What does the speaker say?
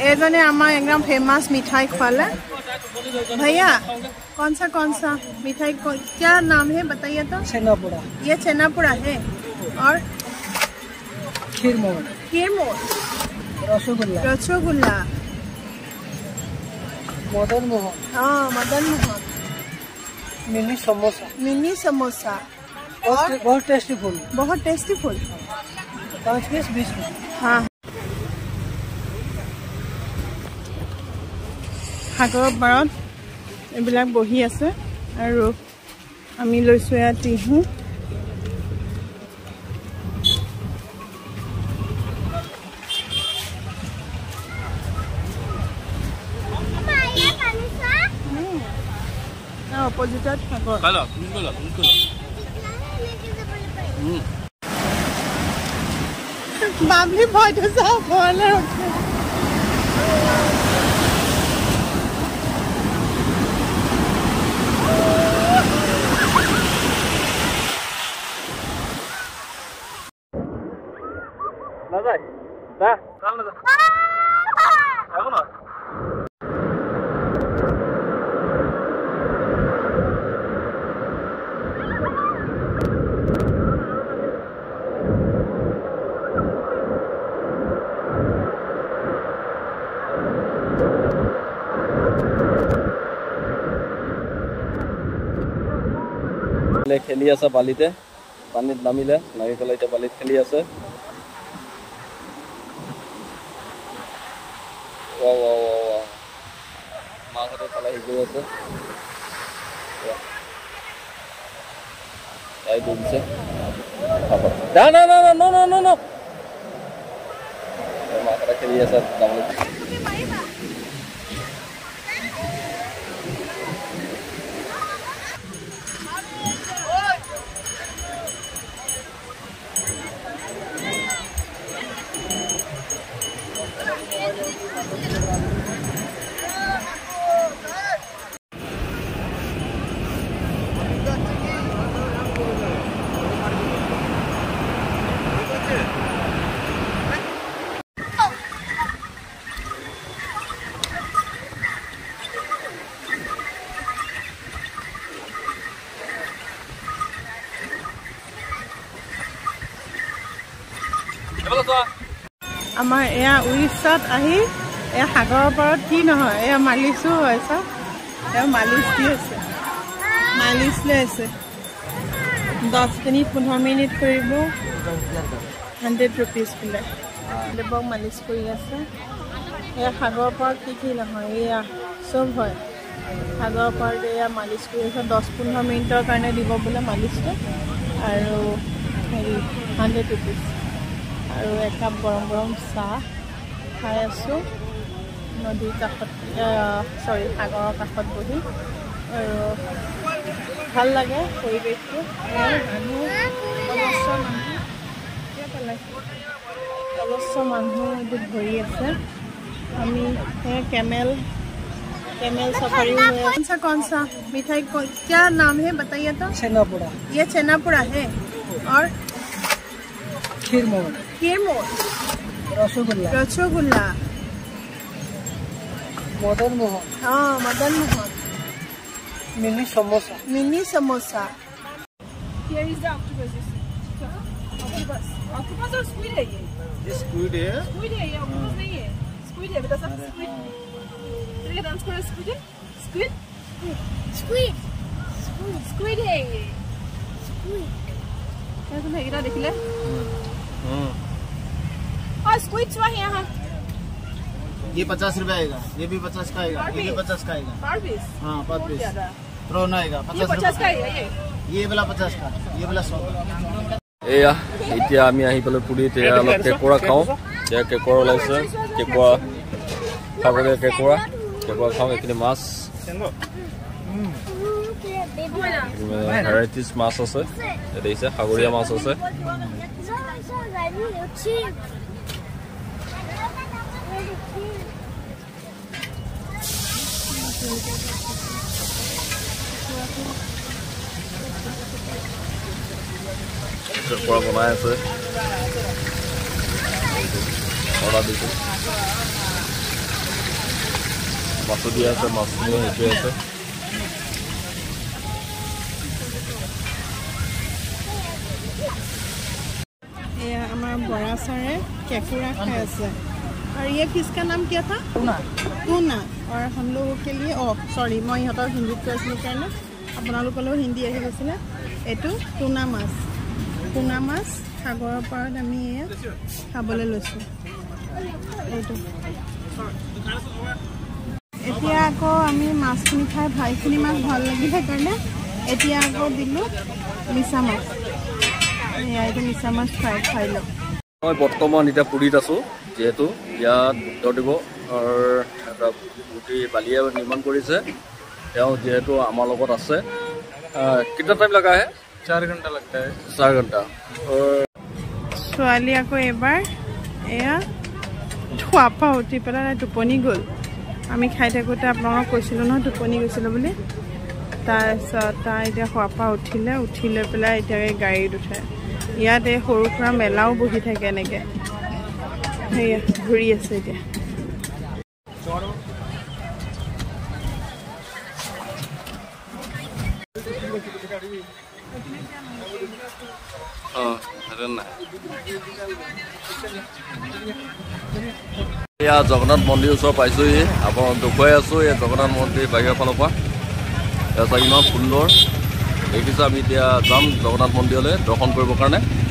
एजने हमारा एकदम फेमस मिठाई खवाला। भैया कौन सा मिठाई क्या नाम है बताइए तो। छेनापोड़ा। ये छेनापोड़ा है और खीरमोर। रसगुल्ला मदन मोहन। हाँ मदन मोहन। मिनी समोसा बहुत टेस्टी फुल। 5 पीस 20 रुपये। हाँ সাগৰ পাৰত এইবিলাক বহি আছে আৰু আমি লৈছো ইয়াত টিহু। অপজিটত সাগৰ। বাবলি ভয়টো চাওঁ ঘৰলৈ ৰখে। খেলি আছে বালিতে, পানীত নামিলে নামি পেলাই এতিয়া বালিত খেলি আছে। মাহঁতে পেলাই গৈ আছে, দৌৰিছে। মাহঁতে খেলি আছে বালিত। আমাৰ এয়া উৰিষ্যাত আহি এয়া সাগৰৰ পাৰত কি নহয় এয়া মালিচো হয় চব। এয়া মালিচ দি আছে, মালিচ লৈ আছে। 10 মিনিট 15 মিনিট কৰিব 100 rupees বোলে। দেৱক মালিচ কৰি আছে। এয়া সাগৰৰ পাৰত কি নহয় এয়া চব হয়। সাগৰৰ পাৰত এয়া মালিচ কৰি আছে। 10-15 মিনিটৰ কাৰণে দিব বোলে মালিচটো আৰু হেৰি 100 rupees। আৰু একাপ গৰম গৰম চাহ খাই আছোঁ নদীৰ কাষত, সাগৰৰ কাষত বহি। আৰু ভাল লাগে পৰিৱেশটো। অজস্ৰ মানুহ এইটো ভৰি আছে। আমি कैमल सफारी हुए। कौन सा मिठाई क्या नाम है बताइए तो। छेनापोड़ा। ये छेनापोड़ा है और खीरमोर। रसगुल्ला मदन मोहन। हाँ Madan Mohan. Mini samosa. Here is the octopus. Octopus or squid है ये? ये स्क्विड है। Squid है ये, octopus नहीं है। Squid है बेटा, सब squid। तेरे डांस करो squid है? Squid है ये। क्या तुम है देख ले? और squid वही यहाँ। ये 50 रुपए आएगा, ये भी 50 का आएगा, ये भी 50 का आएगा। Per piece? हाँ पर पीस। प्रोन आएगा 50 का आएगा ये वाला 50 का, ये वाला 100 का। এয়া এতিয়া আমি আহি পেলাই পুৰীত এয়া অলপ কেঁকোৰা খাওঁ। এতিয়া কেঁকোৰা ওলাইছে, কেঁকোৰা সাগৰীয়া কেঁকোৰা খাওঁ। এইখিনি মাছ ভেৰাইটিজ মাছ আছে, দেখিছে সাগৰীয়া মাছ আছে। কেঁকোৰা বনাই আছে, অৰ্ডাৰ দিছোঁ। মাছো দিয়া আছে, মাছখিনি হেৰি আছে। ये हमारा बड़ा सारे केकुरा खाए আছে। और ये किसका नाम क्या था? टूना। टूना। और हम लोगों के लिए सॉरी मैं इहतर हिंदी কৈছিলো কাৰণে আপোনালোকলৈ হিন্দী আহি গৈছিলে। এটো টুনা মাছ। টুনা মাছ সাগৰৰ পাৰত আমি খাবলৈ লৈছো। এইটো এতিয়া আকৌ আমি মাছখিনি খাই ভাইখিনি মাছ ভাল লাগিলে কাৰণে এতিয়া আকৌ দিলো মিছা মাছ। এইটো মিছা মাছ খাই লওঁ। মই বৰ্তমান এতিয়া পুৰীত আছোঁ, যিহেতু ইয়াত বুদ্ধ দেৱ এটা মূৰ্তি বালিয়ে নিৰ্মাণ কৰিছে। তেওঁ যিহেতু আমাৰ লগত আছে। কিतना টাইম লগা है? 4 घंटा लगता है। 4 घंटा। ছোৱালী আকৌ এবাৰ এয়া ধোৱা পা উঠি পেলাই টোপনি গ'ল। আমি খাই থাকোঁতে আপোনালোকক কৈছিলোঁ নহয় টোপনি গৈছিলোঁ বুলি। তাৰপিছত তাই এতিয়া খোৱা পা উঠি লৈ পেলাই এতিয়া গাড়ীত উঠে। ইয়াত এই সৰু সুৰা মেলাও বহি থাকে এনেকৈ। সেয়া ঘূৰি আছে এতিয়া। এয়া জগন্নাথ মন্দিৰ ওচৰ পাইছোহি। আপোনাক দেখুৱাই আছোঁ এই জগন্নাথ মন্দিৰ বাহিৰৰ ফালৰ পৰা। ইমান সুন্দৰ দেখিছোঁ। আমি এতিয়া যাম জগন্নাথ মন্দিৰলৈ দৰ্শন কৰিবৰ কাৰণে।